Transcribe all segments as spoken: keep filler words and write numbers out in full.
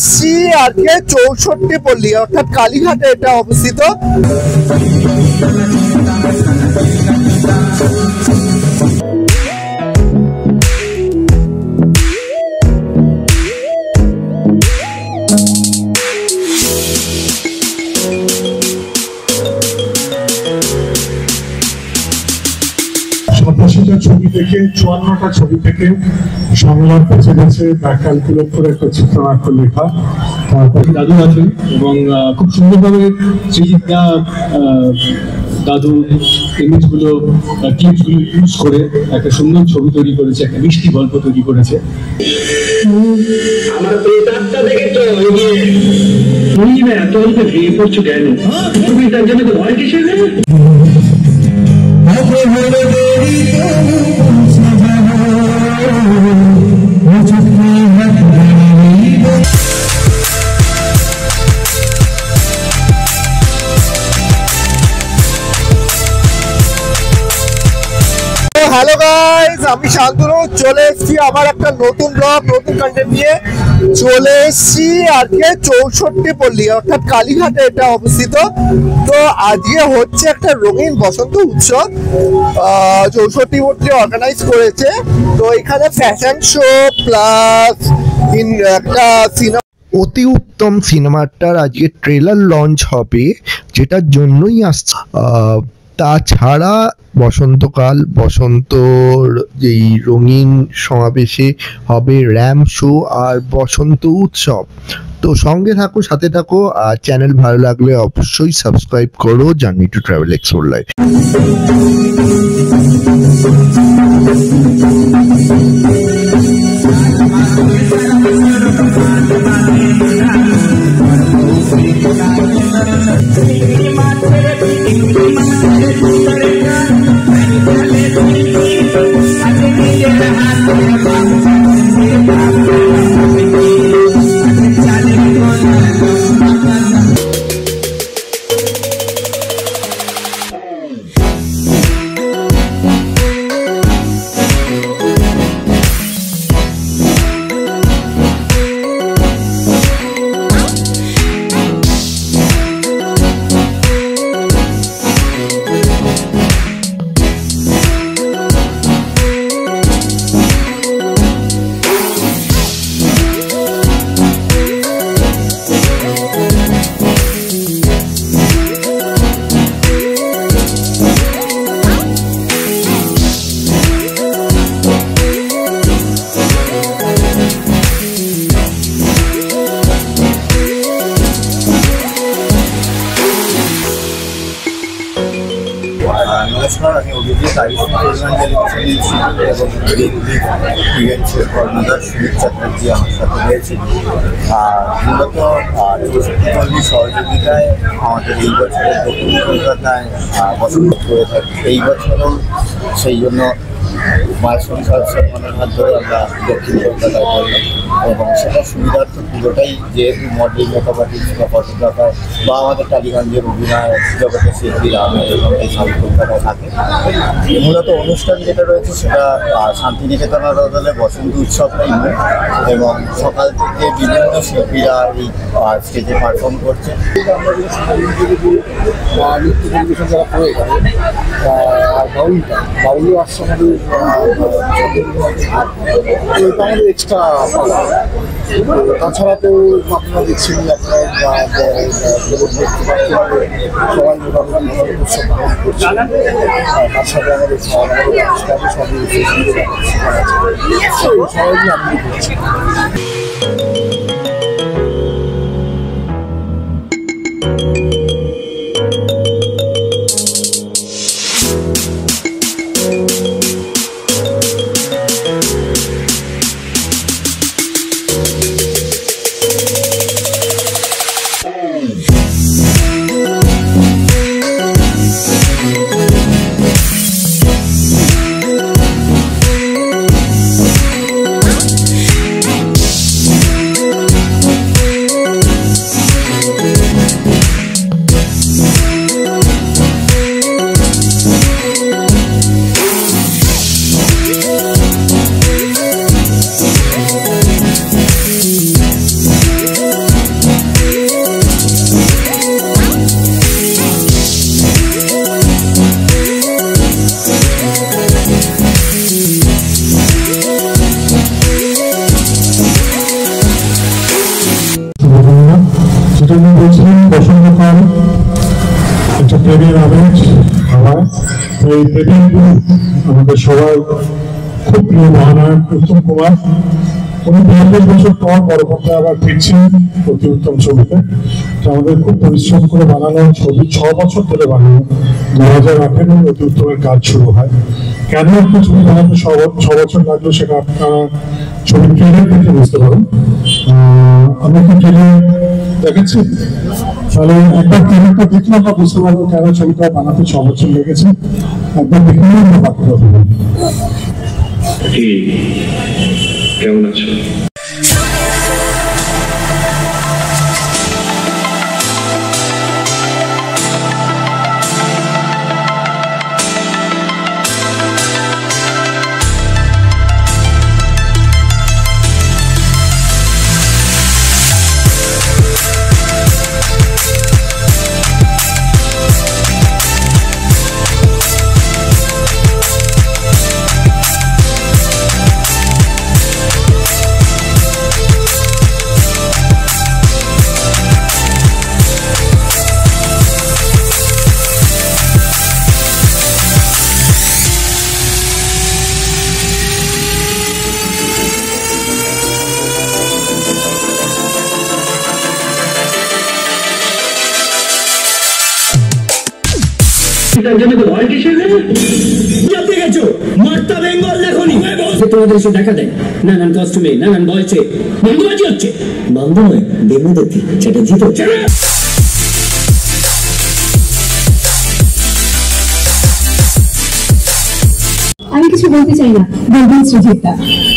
এসছি আজকে চৌষট্টি পল্লী অর্থাৎ কালীঘাটে এটা অবস্থিত। সাতাশিটা ছবি থেকে চুয়ান্নটা ছবি থেকে সংলাপ বেছে গেছে ব্যাক ক্যালকুলেট করে একটা চিত্রনাট্য লেখা। তারপর দাদু আছেন এবং খুব সুন্দরভাবে সৃজিতদা দাদু ইমেজগুলো ক্লিপসগুলো ইউজ করে একটা সুন্দর ছবি তৈরি করেছে, একটা মিষ্টি গল্প তৈরি করেছে। আমার প্রেতাত্মা দেখেছো তুমি না এত অল্প ভেঙে পড়ছো কেন? তুমি তার জন্য তো ভয় কিসের? হ্যালো গাইস, আমি শান্তনু চলে এসেছি আমার একটা নতুন ব্লগ নতুন কন্টেন্ট নিয়ে চলে এসেছি আজকে চৌষট্টি পল্লী অর্থাৎ কালীঘাটে এটা অবস্থিত। তো আজকে হচ্ছে একটা রঙিন বসন্ত উৎসব, চৌষট্টি পল্লী অর্গানাইজ করেছে। তো এখানে ফ্যাশন শো প্লাস একটা সিনেমা, অতি উত্তম সিনেমাটার আজকে ট্রেলার লঞ্চ হবে, যেটার জন্যই আসছে। তাছাড়া বসন্তকাল, বসন্তর যেই রঙিন সমাবেশে হবে র্যাম শো আর বসন্ত উৎসব। তো সঙ্গে থাকো, সাথে থাকো, আর চ্যানেল ভালো লাগলে অবশ্যই সাবস্ক্রাইব করো journey to travel explore life. নমস্কার, আমি অভিজিৎ আইসি টেলিভিশন ইভেন্টের কর্ণধার সুমিত চ্যাটার্জি আমার সাথে রয়েছে। মূলত চৌষট্টি পল্লী সহযোগিতায় আমাদের এই বছরের দক্ষিণ কলকাতায় বসন্ত করে থাকি। এই বছরও সেই জন্য মায়ের সংসার সম্মানের হাত ধরে আমরা দক্ষিণ কলকাতায় করলাম এবং সেটা সুবিধার্থ পুরোটাই যেহেতু মডেলিং, মেকআপ আর্টিস্ট বা ফটোগ্রাফার বা আমাদের টালিগঞ্জের অভিনয় জগতের শিল্পীরা আমাদের এই সাউথ কলকাতায় থাকে। মূলত অনুষ্ঠান যেটা রয়েছে সেটা শান্তিনিকেতন আদালতে বসন্ত উৎসবটাই নয় এবং সকাল থেকে বিভিন্ন শিল্পীরা এই স্টেজে পারফর্ম করছে। আমরা যে নৃত্য পরিবেশন যারা করে গেলে বাউলটা বাউলও আসছে আমাদের, আমাদের এক্সট্রা। তাছাড়া তো আপনারা দেখছেন আপনার সবাই মোটামুটি উৎসব পালন করছে। তার সাথে আমাদের সবাই আনন্দ করছে। যেটা আমি বলছিলাম বসন্তকাল একটা প্রেমের আবেগ হয়, তো এই প্রেমিকগুলো আমাদের সবার খুব প্রিয় মহানায়ক উত্তম কুমার। উনি বিয়াল্লিশ বছর পর বড় পর্দায় আবার ফিরছেন অতি উত্তম ছবিতে। আমাদের খুব পরিশ্রম করে বানানো ছবি, ছ বছর ধরে বানানো। দু হাজার আঠেরো অতি উত্তমের কাজ শুরু হয়। কেন একটা ছবি বানাতে ছ বছর লাগলো সেটা আপনারা ছবি ট্রেলার থেকে বুঝতে পারেন। আমি কি ট্রেলার দেখাচ্ছি? তাহলে একবার ট্রেলারটা দেখলে আমরা বুঝতে পারবো কেন ছবিটা বানাতে ছ বছর লেগেছে। একবার দেখলে আমরা বাকি কথা বলবো। কেমন আছো? তোমাদের এসে দেখা দেয় নানান কস্টিউমে নানান বয়সে বন্ধুবাজি হচ্ছে। বন্ধু নয় বেমুদতি চ্যাটার্জি তো আমি কিছু বলতে চাই না, বলবেন সুজিতদা।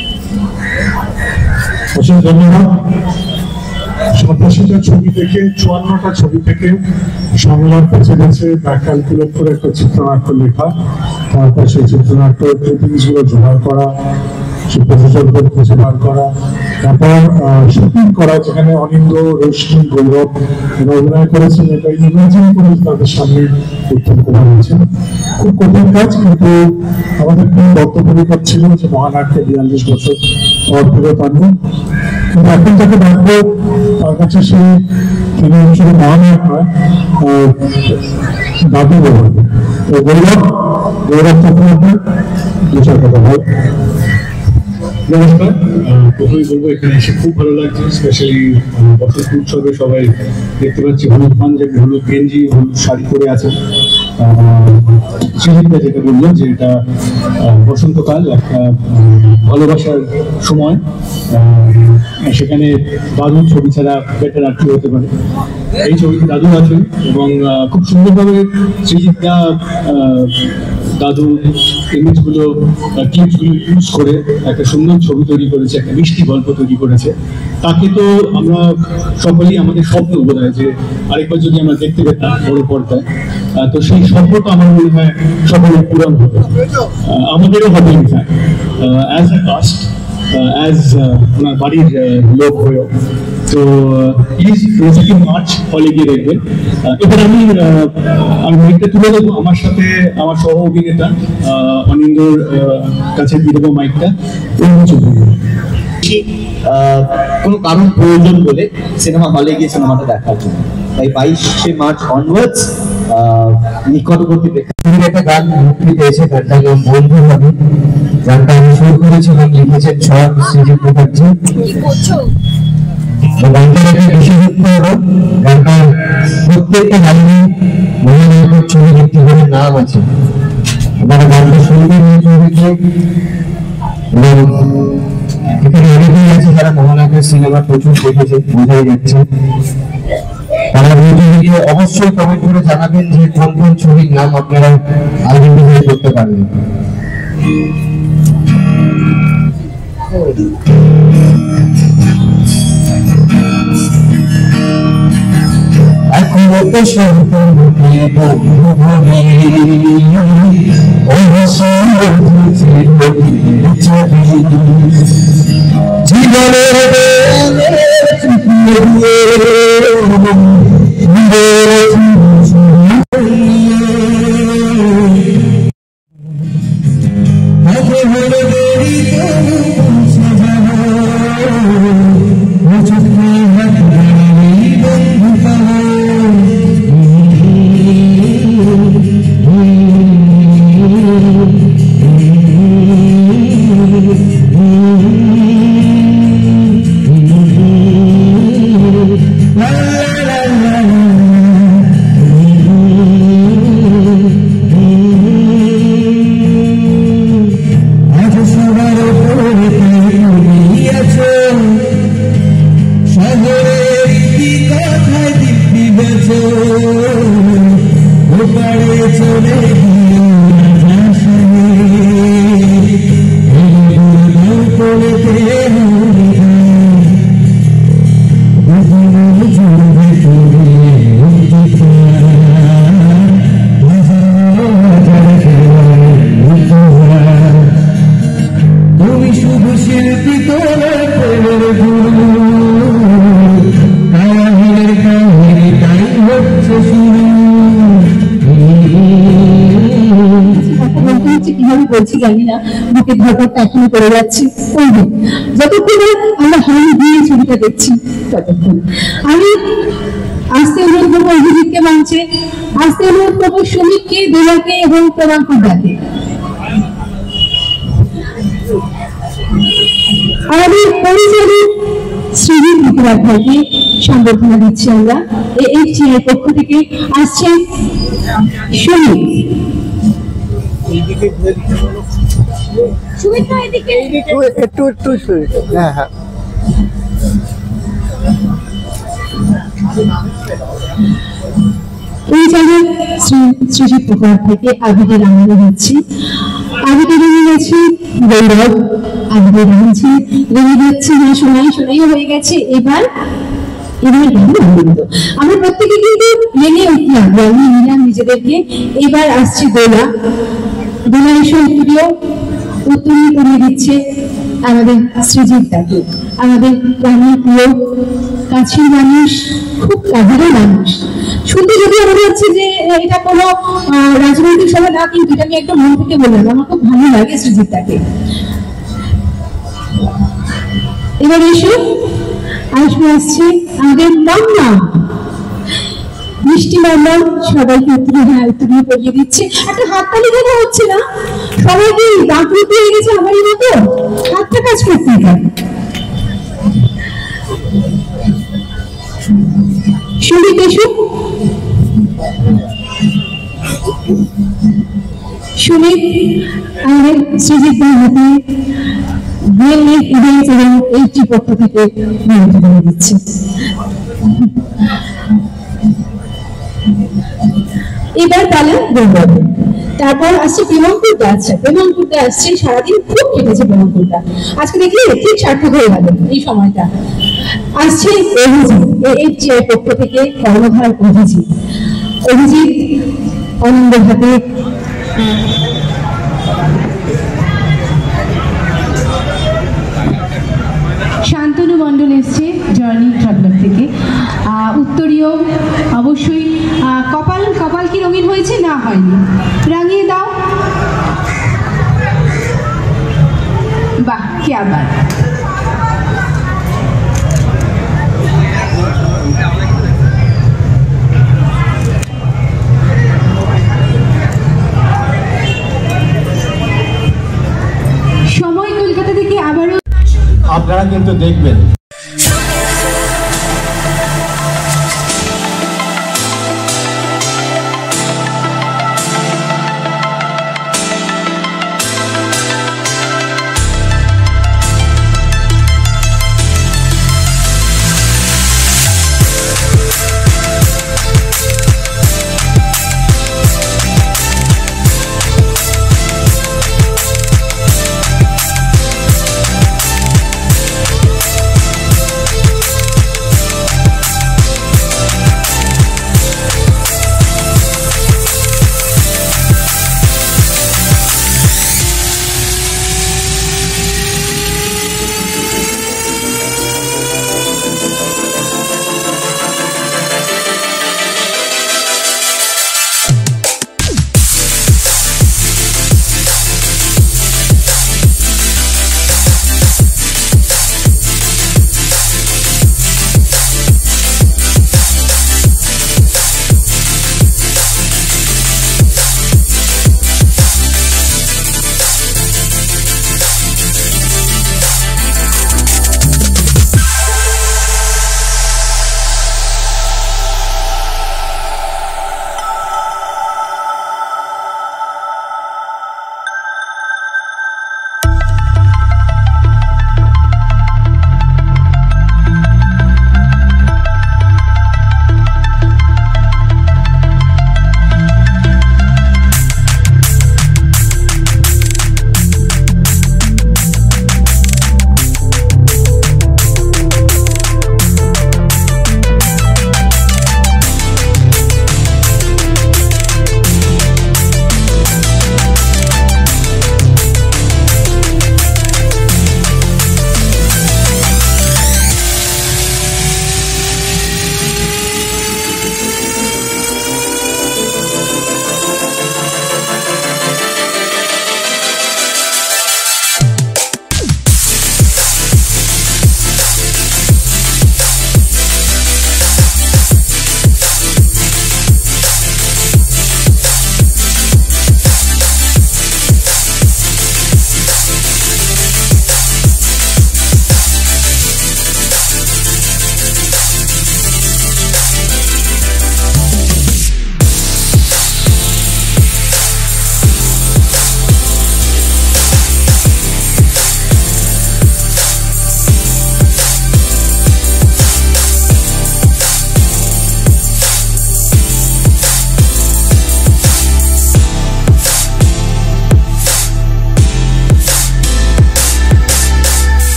অসংখ্য ধন্যবাদ। সাতাশিটা ছবি থেকে চুয়ান্নটা ছবি থেকে সংলাপ বেছে গেছে, ব্যাক ক্যালকুলেট করে একটা চিত্রনাট্য লেখা, তারপর সেই চিত্রনাট্য ক্লিপিংসগুলো জোগাড় করা, সেই প্রযোজকদের খুঁজে বার করা, তারপর শুটিং করা, যেখানে অনিন্দ, রশ্মি, গৌরব এরা অভিনয় করেছেন। এটা ইমাজিন করে তাদের সামনে উত্তম কুমার হয়েছেন। খুব কঠিন কাজ, কিন্তু আমাদের খুব বদ্ধপরিকর ছিল যে মহানায়ককে বিয়াল্লিশ বছর পর ফেরত আনবো। কিন্তু এখন তাকে দেখবো, তার কাছে সে তিনি শুধু মহানায়ক নয়, দাদু বলবে। তো গৌরব গৌরব চক্রবর্তী দু চার কথা ভাই। নমস্কার। প্রথমেই বলবো এখানে এসে খুব ভালো লাগছে, স্পেশালি বসন্ত উৎসবে সবাই দেখতে পাচ্ছি হলুদ পাঞ্জাবি, হলুদ গেঞ্জি, হলুদ শাড়ি পরে আছেন। সৃজিতদা যেটা বললো যে এটা বসন্তকাল, একটা ভালোবাসার সময়, সেখানে দাদু ছবি ছাড়া বেটার আর কি হতে পারে। এই ছবিতে দাদু আছেন এবং খুব সুন্দরভাবে সৃজিতদা দাদু ইমেজগুলো, ক্লিপসগুলো ইউজ করে একটা সুন্দর ছবি তৈরি করেছে, একটা মিষ্টি গল্প তৈরি করেছে। তাকে তো আমরা সকলেই আমাদের স্বপ্ন বোধ হয় যে আরেকবার যদি আমরা দেখতে পেতাম বড় পর্দায়, তো সেই স্বপ্নটা আমার মনে হয় সকলের পূরণ হবে, আমাদেরও হবে। In fact as a cast, as owner বাড়ির লোক হয়েও। তো প্লিজ সেকেন্ড মার্চ হলে গিয়ে দেখবেন। এবার আমি আমি মাইকটা তুলে দেবো, আমার সাথে আমার সহ অভিনেতা অনিন্দর কাছে দিয়ে দেবো মাইকটা। কোনো কারণ প্রয়োজন বলে সিনেমা হলে গিয়ে সিনেমাটা দেখার জন্য, তাই বাইশে মার্চ অনওয়ার্ডস নিকটবর্তী প্রেক্ষাগৃহে একটা গান মুক্তি পেয়েছে, গানটাকে বন্ধু হবে। গানটা আমি শুরু করেছিলাম, লিখেছেন ছক সৃজিত মুখার্জি। গানটার একটা বিশেষত্ব হলো গানটার প্রত্যেকটা লাইনে মহানায়কের ছবি ভিত্তি করে নাম আছে। আপনারা গানটা শুনবেন এই ছবিতে, এবং এখানে অনেকেই আছে যারা মহানায়কের সিনেমা প্রচুর দেখেছে, বোঝাই যাচ্ছে। তারা ভিডিও অবশ্যই কমেন্ট করে জানাবেন যে কোন কোন ছবির নাম আপনারা আইডেন্টিফাই করতে পারবেন। এখন তো সম্পূর্ণ বন্ধুভাবে জীবনের বন্ধু বলছি জানি না, বুকে ধরপড়টা এখনো করে যাচ্ছে। যতক্ষণ আমরা হানি দিয়ে ছবিটা দেখছি ততক্ষণ আমি আসতে অনুরোধ করবো অভিজিৎকে মঞ্চে, আসতে অনুরোধ করবো সুমিতকে, দেবাকে এবং প্রমাণকুদাকে। আমাদের পরিচালক সৃজিত মুখোপাধ্যায়কে সম্বর্ধনা দিচ্ছি আমরা। এই টিমের পক্ষ থেকে আসছেন সুমিত। একটু একটু হ্যাঁ হ্যাঁ পরিচালক শ্রী সৃজিত মুখোপাধ্যায়কে আবিরের আমলে দিচ্ছি। আবিরে রেগে গেছি গৌরব, আবিরে রাঁধছি রেগে যাচ্ছে না, শোনাই শোনাই হয়ে গেছে। এবার এবার আনন্দ আমরা প্রত্যেকে কিন্তু মেনে উঠলাম, আমি নিলাম নিজেদেরকে। এবার আসছে দোলা। দোলা এসে উত্তরীয় উত্তরীয় করিয়ে দিচ্ছে আমাদের সৃজিত দাকে, আমাদের প্রাণীর প্রিয় কাছের মানুষ, খুব কাজেরও মানুষ। শুনতে যদি মনে হচ্ছে যে এটা কোনো রাজনৈতিক সভা না, কিন্তু এটা আমি একদম মন থেকে বললাম, আমার খুব ভালো লাগে সৃজিত দাকে। এবার এসো আসবে আসছে আমাদের মাম্মা, মিষ্টি মাম্মা। সবাইকে উত্তরে হ্যাঁ উত্তরে করিয়ে দিচ্ছে। একটা হাততালি দেখা হচ্ছে না? সবাই কি দাঁতরুটি হয়ে গেছে আমারই মতো? হাতটা কাজ করতে পারে। সুমিত এসো। সুমিত আমাদের সৃজিত হাতে বিএলএফ ইভেন্টস এবং এইচটি পক্ষ থেকে মনোনয়ন দিচ্ছে। এবার পালা গৌরব, তারপর আসছে প্রেমাঙ্কুরটা। আচ্ছা প্রেমাঙ্কুরটা আসছে, সারাদিন খুব কেটেছে প্রেমাঙ্কুরটা, আজকে দেখলে ঠিক সার্থক হয়ে গেল এই সময়টা। আসছে অভিজিৎ, এইচটি এর পক্ষ থেকে কর্মধার অভিজিৎ। অভিজিৎ আনন্দ হাতে শান্তনু মণ্ডল এসছে জার্নি ট্রাভেলার থেকে। উত্তরীয় অবশ্যই কপাল কপাল কি রঙিন হয়েছে? না হয়নি, রাঙিয়ে দাও। বাহ কি আবার সময় কলকাতা থেকে আবারও আপনারা কিন্তু দেখবেন।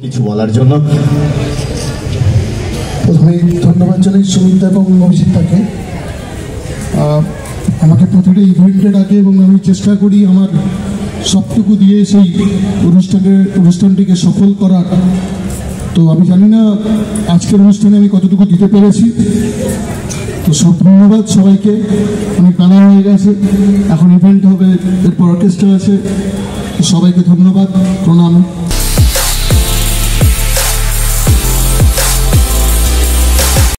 কিছু বলার জন্য। প্রথমে ধন্যবাদ জানাই সুমিত এবং অভিজিৎ তাকে, আমাকে প্রতিটা ইভেন্টে ডাকে এবং আমি চেষ্টা করি আমার সবটুকু দিয়ে সেই অনুষ্ঠানের অনুষ্ঠানটিকে সফল করার। তো আমি জানি না আজকের অনুষ্ঠানে আমি কতটুকু দিতে পেরেছি, তো সব ধন্যবাদ সবাইকে। অনেক গান হয়ে গেছে, এখন ইভেন্ট হবে, এরপর অর্কেস্ট্রা আছে, সবাইকে ধন্যবাদ, প্রণাম।